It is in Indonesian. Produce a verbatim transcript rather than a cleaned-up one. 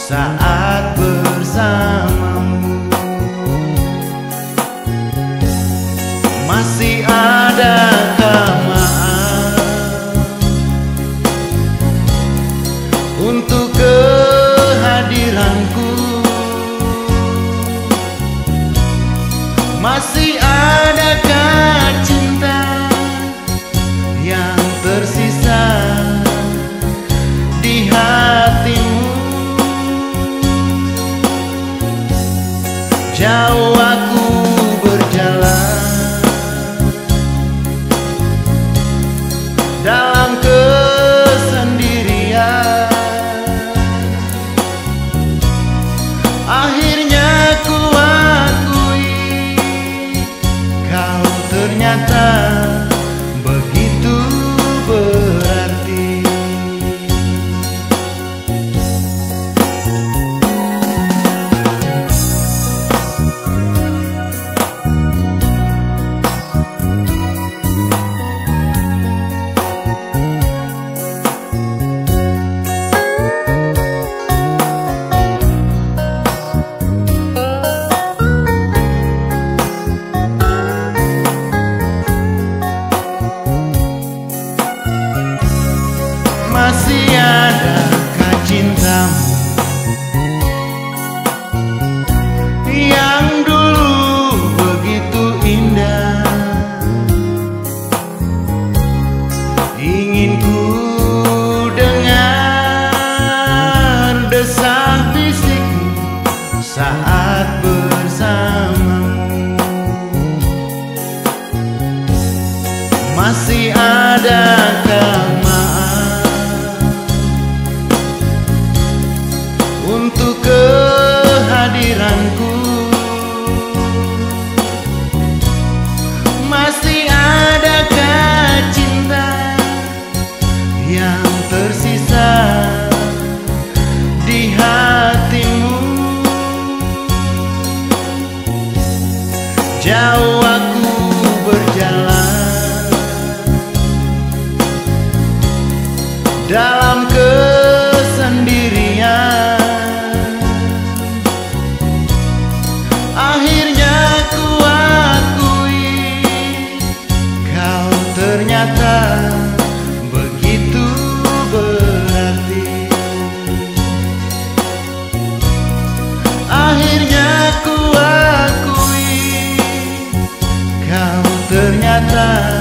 saat bersamamu. Masih adakah maaf untuk kehadiranku? Masih adakah cinta yang tersisa di hatimu? Jauh aku berjalan dalam kesendirian, akhirnya ku akui kau ternyata begitu berarti. Masih adakah cintamu yang dulu begitu indah? Ingin ku dengar desah bisikmu saat bersamamu. Masih adakah untuk kehadiranku? Masih adakah cinta yang tersisa di hatimu? Jauh aku berjalan dalam kesendirian, akhirnya ku akui kau ternyata begitu berarti. Akhirnya ku akui kau ternyata